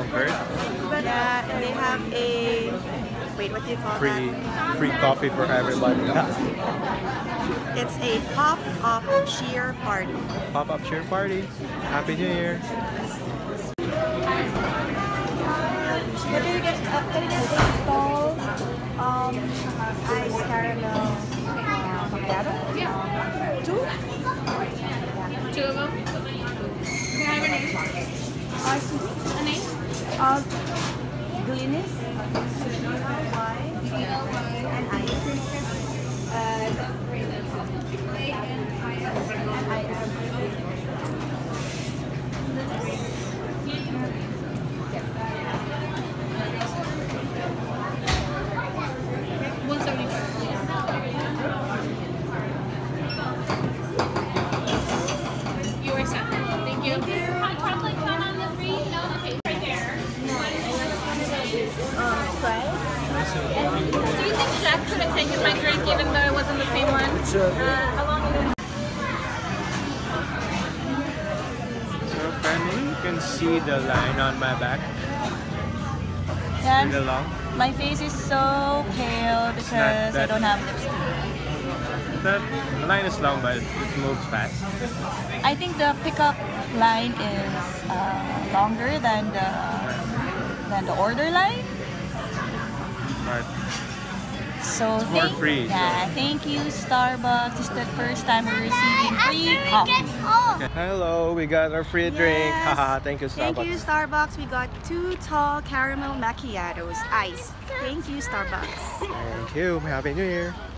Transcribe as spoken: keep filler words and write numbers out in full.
conquered. Yeah, and they have a wait, what do you call Free, that? free coffee for everybody. It's a pop-up cheer party. Pop-up cheer party. Happy New Year. What do you get? Uh, can you get a stall? Um, ice caramel uh, macchiato? Yeah. Two? Two of them. Can I have a name? Uh, excuse me? A name? Uh, Glynis. And ice. Uh, and one seventy-five. You are set. Thank you. Thank you. Hot chocolate cone on the free? No, okay, right there. um, fries. Do you think Jack could have taken my drink even though it wasn't the same one? Uh, how long ago? So family, you can see the line on my back. Yeah, The long. my face is so pale because I don't have lipstick. The line is long, but it moves fast. I think the pickup line is uh, longer than the than the order line. But So It's for thank, free, Yeah, thank you Starbucks. It's the first time we're receiving free coffee. okay. Hello, we got our free drink. Yes. Haha, thank you Starbucks. Thank you Starbucks. We got two tall caramel macchiatos, ice. Thank you Starbucks. Thank you. Happy New Year.